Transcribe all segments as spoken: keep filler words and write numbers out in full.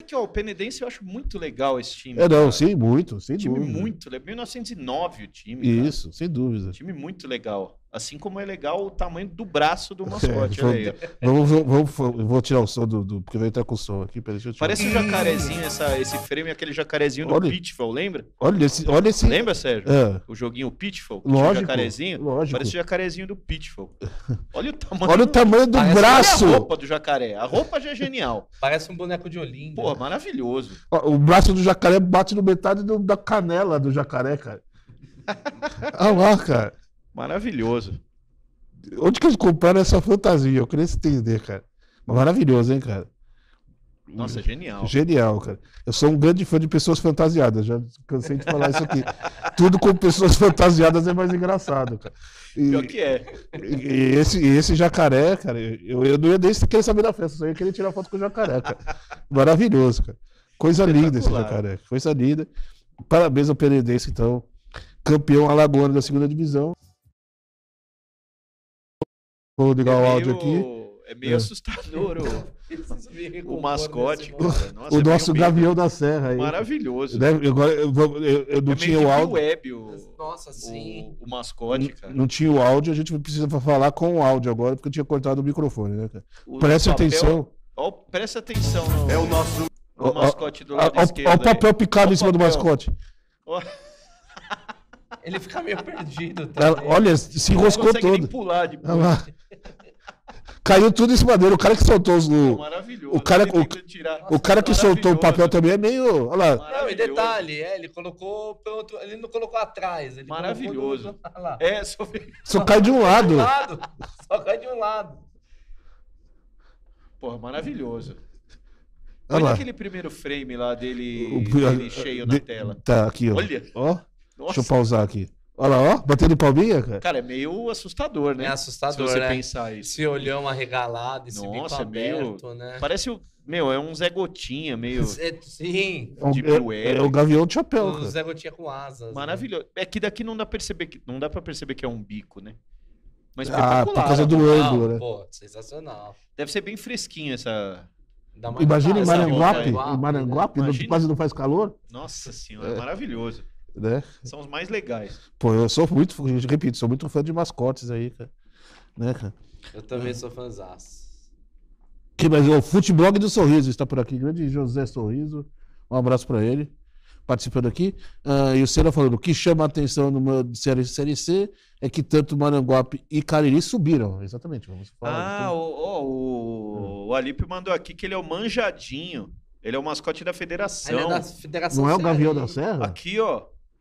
que ó, o Penedense eu acho muito legal esse time. É, não, cara. sim, muito, sem time dúvida. muito legal. mil novecentos e nove o time. Isso, cara. sem dúvida. Time muito legal. Assim como é legal o tamanho do braço do mascote. É, olha aí. Vamos, vamos, vamos, vou tirar o som do, do. Porque vai entrar com o som aqui. Peraí, deixa eu tirar. Parece um jacarezinho, essa, esse frame, aquele jacarezinho do Olha. Pitfall, lembra? Olha esse. Olha esse... Lembra, Sérgio? É. O joguinho Pitfall? Lógico, o jacarezinho? lógico. Parece o jacarezinho do Pitfall. Olha o tamanho, Olha o tamanho do Parece- braço. Olha a roupa do jacaré. A roupa já é genial. Parece um boneco de Olinda. Pô, maravilhoso. Ó, o braço do jacaré bate no metade do- da canela do jacaré, cara. Olha lá, cara. Maravilhoso. Onde que eles compraram essa fantasia? Eu queria entender, cara. Maravilhoso, hein, cara? Nossa, genial. Genial, cara. Eu sou um grande fã de pessoas fantasiadas, já cansei de falar isso aqui. Tudo com pessoas fantasiadas é mais engraçado, cara. E, Pior que é. e esse, e esse jacaré, cara, eu, eu não ia nem querer saber da festa, só ia querer tirar foto com o jacaré, cara. Maravilhoso, cara. Coisa linda esse jacaré, coisa linda. Parabéns ao Penedense, então. Campeão alagoano da segunda divisão. Vou ligar o áudio aqui. É meio É. assustador o, o mascote. Cara. Cara. Nossa, O é nosso meio- Gavião da Serra aí. Maravilhoso. Né? Eu, agora eu, vou- eu- eu não é tinha meio o que áudio. web o, Nossa, sim. o, o mascote, cara. Não tinha o áudio, a gente precisa falar com o áudio agora, porque eu tinha cortado o microfone, né, cara? O Preste papel- atenção. Ó, presta atenção no, É o nosso. no Ó, ó, mascote do Olha lado esquerdo. o papel aí. picado Ó em o cima do papel. mascote. Ó, Ele fica meio perdido Ela- também. olha, se não enroscou consegue nem todo. pular depois. Olha lá. Caiu tudo em cima dele. O cara que soltou os. Pô, O, maravilhoso. o cara- Ele o- tenta tirar. o cara que soltou o Maravilhoso. papel também é meio. Olha lá. Não, e Maravilhoso. detalhe, é, ele colocou pelo outro, ele não colocou atrás. Ele Maravilhoso. colocou do- olha lá. É, só... Só cai de um lado. De um lado. Só cai de um lado. Porra, maravilhoso. Olha Olha lá. aquele primeiro frame lá dele, O- dele cheio na de- tela. Tá, aqui, ó. Olha. Ó, Nossa. deixa eu pausar aqui. Olha lá, ó. Batendo palminha, cara. Cara, é meio assustador, né? É assustador, Se você né? pensar isso. Esse olhão arregalado, esse Nossa, bico é meio- aberto, né? Parece o... Meu, é um Zé Gotinha, meio É, sim. É o- de é, Web. é o gavião de chapéu, O cara. Zé Gotinha com asas. né? maravilhoso. É que daqui não dá pra perceber que não dá para perceber que é um bico, né? Mas Ah, espetacular. por causa do né? Não, ângulo, né? Pô, sensacional. Deve ser bem fresquinho essa. Dá uma Imagina em essa Maranguape. roupa, Em Maranguape, não- Imagina. quase não faz calor, Nossa senhora, É. maravilhoso. né? São os mais legais. Pô, eu sou muito, eu repito, sou muito fã de mascotes aí, cara. Né, cara? Eu também sou fãzaço. Que mais? O Futeblog do Sorriso está por aqui. Grande José Sorriso. Um abraço pra ele. Participando aqui. Ah, e o Senna falando: o que chama a atenção numa série, série C é que tanto Maranguape e Cariri subiram. Exatamente. Vamos falar. Ah, o, ó, o, o Alípio mandou aqui que ele é o Manjadinho. Ele é o mascote da federação. Ele é da Federação Não é o Gavião Cearense. da Serra? Aqui, ó.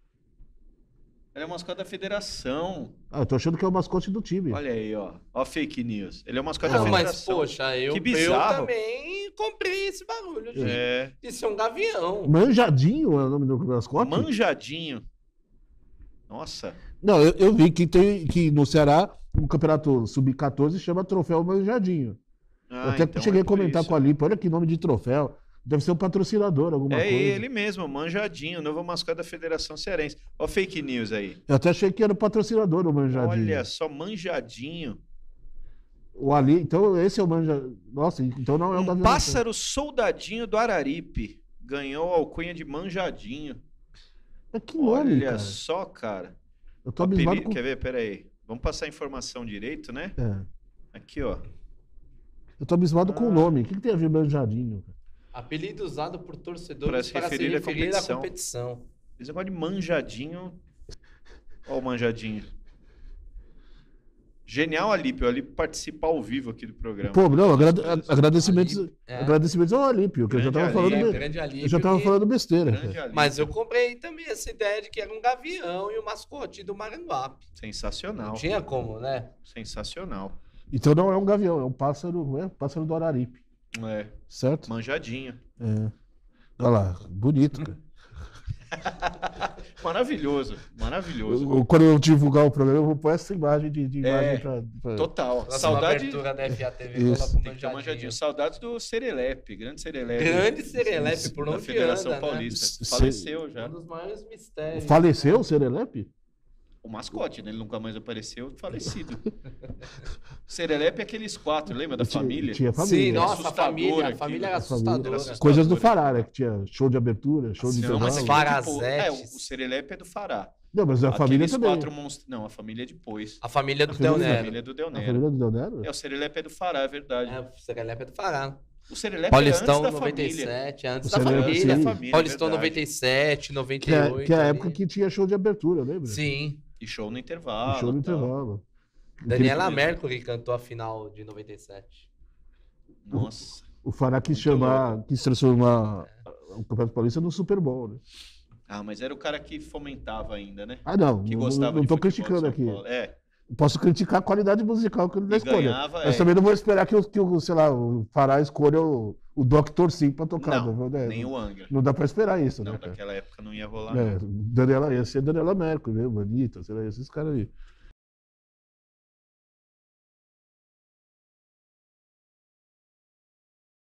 Ele é o mascote da federação. Ah, eu tô achando que é o mascote do time. Olha aí, ó. Ó, fake news. Ele é o mascote Não, da mas, federação. poxa, eu, Que eu bizarro. também comprei esse barulho de, É. de ser um gavião. Manjadinho é o nome do mascote? Manjadinho. Nossa. Não, eu, eu vi que tem que no Ceará o campeonato sub quatorze chama Troféu Manjadinho. Ah, eu até então cheguei é a por comentar isso. com a Lipa, olha que nome de troféu. Deve ser um patrocinador, alguma É coisa. ele mesmo, Manjadinho, novo mascote da Federação Cearense. Ó, fake news aí. Eu até achei que era o patrocinador o Manjadinho. Olha só, Manjadinho. O Ali, então esse é o Manja. Nossa, então não é o Um Gavião. pássaro soldadinho do Araripe. Ganhou a alcunha de Manjadinho. É que nome, Olha cara. só, cara. Eu tô abismado Apelido- com... Quer ver? Pera aí. Vamos passar a informação direito, né? É. Aqui, ó. Eu tô abismado com o Ah. nome. O que, que tem a ver Manjadinho? cara? Apelido usado por torcedores Para para se se referir à referir à competição. competição. Esse negócio de Manjadinho. Ó o Manjadinho. Genial, Alípio. O Alípio participa ao vivo aqui do programa. Pô, não, agrade- Gostoso. agradecimentos, Alípio, é. agradecimentos ao Alípio, que eu já Grande tava falando, Alípio, É, be- grande eu alívio. já tava que- falando besteira. Grande cara. Alípio. Mas eu comprei também essa ideia de que era um gavião e o mascote do Maranguape. Não Sensacional. tinha como, né? Sensacional. Então não é um gavião, é um pássaro, não é? Pássaro do Araripe, É. certo? Manjadinho. É. Olha lá, bonito, cara. Maravilhoso. Maravilhoso. Eu- eu- quando eu divulgar o programa, eu vou pôr essa imagem de, de imagem É, pra, pra- Total. Próxima Saudade. abertura da F A T V, Isso. coloca o Tem que ter manjadinho. manjadinho. Saudades do Serelepe. Grande Serelepe. Grande Serelepe, por da onde Federação anda, Paulista. né? Faleceu já. Um dos maiores mistérios. Faleceu o Serelepe? O mascote, né? Ele nunca mais apareceu. Falecido. Serelepe é aqueles quatro, lembra da Tinha- família? Tinha família. Sim, nossa, a assustador família, a aquilo. família era A família assustadora. era Coisas do Fará, né? Que tinha show de abertura, show de Sim, Não, intervalo. mas Fara- aquele depois- é, o, Farazetes. o Serelepe é do Fará. Não, mas a família Aqueles também. quatro monstros... Não, a família é depois. A família do A família- A Del Nero. família do Del A Nero. família do Del Nero? É, o Serelepe é do Fará, é verdade. É, o Serelepe é do Fará. O Serelepe Paulistão é antes da noventa e família. sete, antes O da Serelepe, família. sim. Da família, Paulistão verdade. noventa e sete, noventa Que e é, oito. que é a ali. época que tinha show de abertura, lembra? Sim. E show no intervalo. show no tal. intervalo. Daniela Aquele- Mercury cantou a final de noventa e sete. Nossa. O Fará quis Muito chamar, quis transformar o Campeonato Paulista no Super Bowl, né? Ah, mas era o cara que fomentava ainda, né? Ah, não, Que não, gostava não de tô futebol de criticando São aqui. Paulo. É, Posso criticar a qualidade musical que ele da e escolha. ganhava, Mas é. também não vou esperar que o, que o sei lá, o Fará escolha o, o doutor Sim pra tocar. Não, né? nem o Angra. Não dá pra esperar isso, Não, né, cara? naquela época não ia rolar. É, Daniela, ia ser Daniela Mercury, né? Anitta, sei lá, esses caras aí.